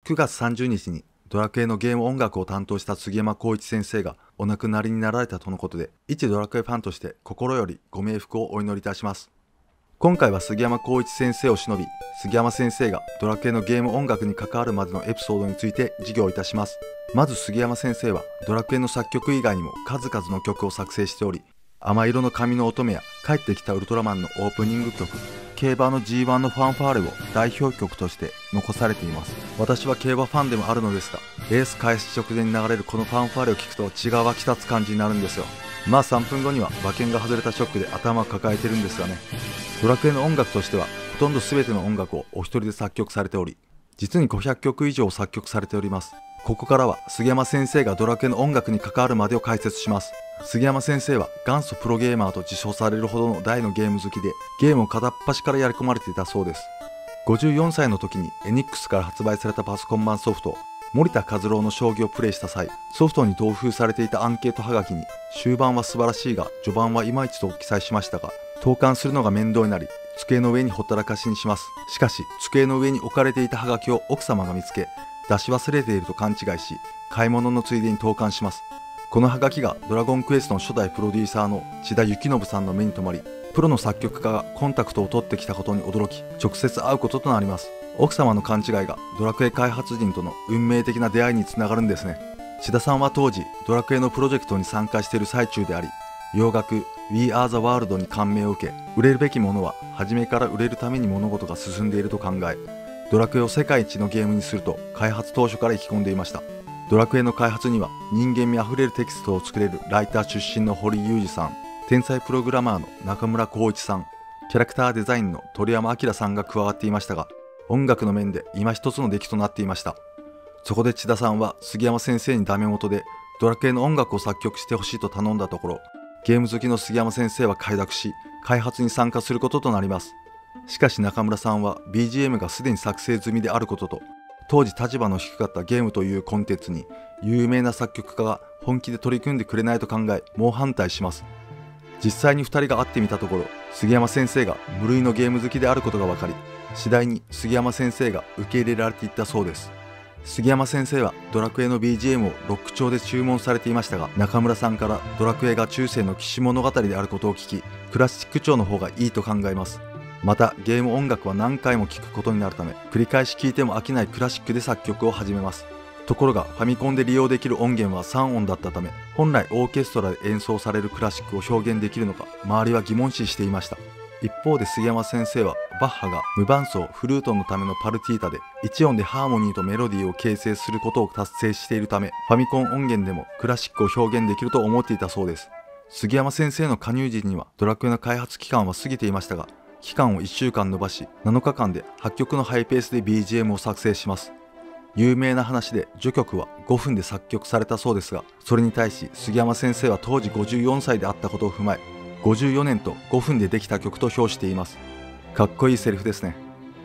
9月30日にドラクエのゲーム音楽を担当した杉山浩一先生がお亡くなりになられたとのことで、一ドラクエファンとして心よりご冥福をお祈りいたします。今回は杉山浩一先生を偲び、杉山先生がドラクエのゲーム音楽に関わるまでのエピソードについて授業いたします。まず杉山先生はドラクエの作曲以外にも数々の曲を作成しており、甘色の髪の乙女や帰ってきたウルトラマンのオープニング曲、競馬の G1 のファンファーレを代表曲として残されています。私は競馬ファンでもあるのですが、レース開始直前に流れるこのファンファーレを聞くと血が湧き立つ感じになるんですよ。まあ3分後には馬券が外れたショックで頭を抱えてるんですがね。ドラクエの音楽としてはほとんど全ての音楽をお一人で作曲されており、実に500曲以上作曲されております。ここからは杉山先生がドラクエの音楽に関わるまでを解説します。杉山先生は元祖プロゲーマーと自称されるほどの大のゲーム好きで、ゲームを片っ端からやり込まれていたそうです。54歳の時にエニックスから発売されたパソコン版ソフト、森田和郎の将棋をプレイした際、ソフトに同封されていたアンケートはがきに、終盤は素晴らしいが序盤はいまいちと記載しましたが、投函するのが面倒になり、机の上にほったらかしにします。しかし、机の上に置かれていたはがきを奥様が見つけ、出し忘れていると勘違いし、買い物のついでに投函します。このハガキがドラゴンクエストの初代プロデューサーの千田幸信さんの目に留まり、プロの作曲家がコンタクトを取ってきたことに驚き、直接会うこととなります。奥様の勘違いがドラクエ開発人との運命的な出会いにつながるんですね。千田さんは当時ドラクエのプロジェクトに参加している最中であり、洋楽 We Are the World に感銘を受け、売れるべきものは初めから売れるために物事が進んでいると考え、ドラクエを世界一のゲームにすると開発当初から意気込んでいました。ドラクエの開発には人間味あふれるテキストを作れるライター出身の堀裕二さん、天才プログラマーの中村浩一さん、キャラクターデザインの鳥山明さんが加わっていましたが、音楽の面で今一つの出来となっていました。そこで千田さんは杉山先生にダメ元でドラクエの音楽を作曲してほしいと頼んだところ、ゲーム好きの杉山先生は快諾し、開発に参加することとなります。しかし中村さんは BGM がすでに作成済みであることと、当時立場の低かったゲームというコンテンツに有名な作曲家が本気で取り組んでくれないと考え、猛反対します。実際に2人が会ってみたところ、杉山先生が無類のゲーム好きであることが分かり、次第に杉山先生が受け入れられていったそうです。杉山先生はドラクエの BGM をロック調で注文されていましたが、中村さんからドラクエが中世の騎士物語であることを聞き、クラシック調の方がいいと考えます。またゲーム音楽は何回も聴くことになるため、繰り返し聴いても飽きないクラシックで作曲を始めます。ところがファミコンで利用できる音源は3音だったため、本来オーケストラで演奏されるクラシックを表現できるのか周りは疑問視していました。一方で杉山先生はバッハが無伴奏フルートのためのパルティータで1音でハーモニーとメロディーを形成することを達成しているため、ファミコン音源でもクラシックを表現できると思っていたそうです。杉山先生の加入時にはドラクエの開発期間は過ぎていましたが、期間を1週間延ばし7日間で8曲のハイペースで BGM を作成します。有名な話で序曲は5分で作曲されたそうですが、それに対し杉山先生は当時54歳であったことを踏まえ、54年と5分でできた曲と評しています。かっこいいセリフですね。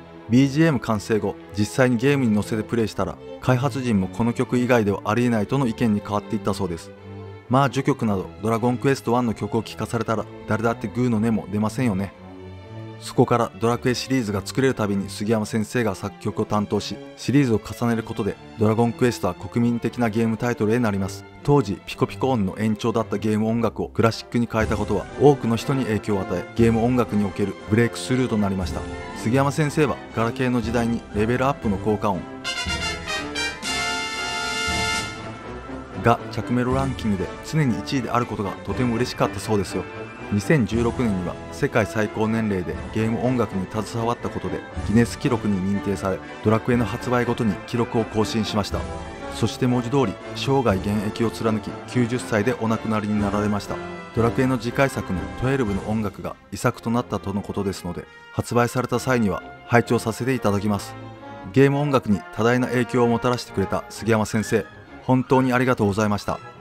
BGM 完成後、実際にゲームに乗せてプレイしたら、開発陣もこの曲以外ではありえないとの意見に変わっていったそうです。まあ序曲などドラゴンクエスト1の曲を聴かされたら誰だってグーの音も出ませんよね。そこからドラクエシリーズが作れるたびに杉山先生が作曲を担当し、シリーズを重ねることでドラゴンクエストは国民的なゲームタイトルへなります。当時ピコピコ音の延長だったゲーム音楽をクラシックに変えたことは多くの人に影響を与え、ゲーム音楽におけるブレイクスルーとなりました。杉山先生はガラケーの時代にレベルアップの効果音が着メロランキングで常に1位であることがとても嬉しかったそうですよ。2016年には世界最高年齢でゲーム音楽に携わったことでギネス記録に認定され、ドラクエの発売ごとに記録を更新しました。そして文字通り生涯現役を貫き90歳でお亡くなりになられました。ドラクエの次回作の12の音楽が遺作となったとのことですので、発売された際には拝聴させていただきます。ゲーム音楽に多大な影響をもたらしてくれた杉山先生、本当にありがとうございました。